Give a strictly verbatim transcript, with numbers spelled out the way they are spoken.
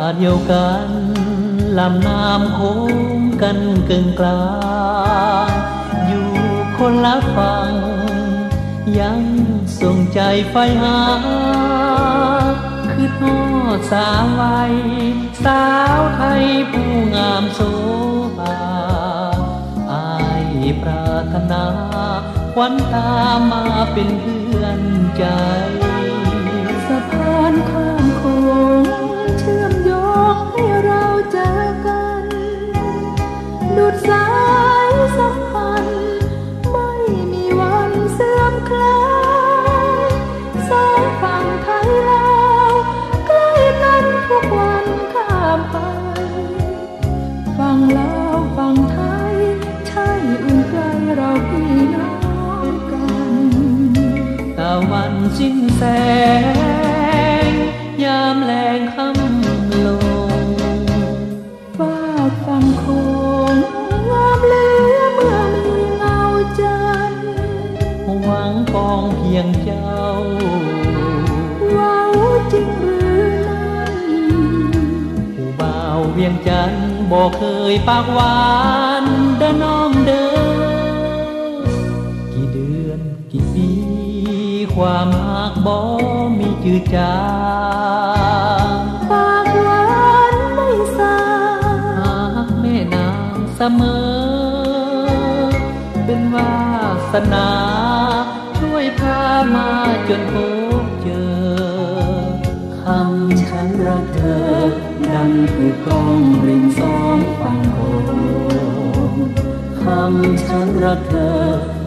เดียวกันลำน้ำโค้งกันกึ่งกลางอยู่คนละฝั่งยังส่งใจไฟหาคือทอดสาวไว้สาวไทยผู้งามโสภาอายปรารถนาควันตามาเป็นเพื่อนใจสะพานข้ามโขงเชื่อมโยงให้เราเจอกันดุจสายสัมพันธ์ไม่มีวันเสื่อมคลายสองฝั่งไทยลาวใกล้กันทุกวันข้ามไปฝั่งลาวฝั่งไทยใช่อุ่นใจเราพี่น้องกันตะวันสิ้นแสงยามแลงค่ำลงฝากฝั่งโขงงามเหลือเมื่อมีเงาจันทร์หวังปองเพียงเจ้าเว้าจริงหรือนั้นผู้บ่าวเวียงจันทร์บอกเคยปากหวานเด้อน้องเด้อกี่เดือนกี่ปีความหักบ่มีจืดจางปากหวานไม่สาหากแม่นางเสมอเป็นวาสนาช่วยพามาจนพบเจอคำฉันรักเธอดังคือกลองริมสองฝั่งโขงคำฉันรักเธอ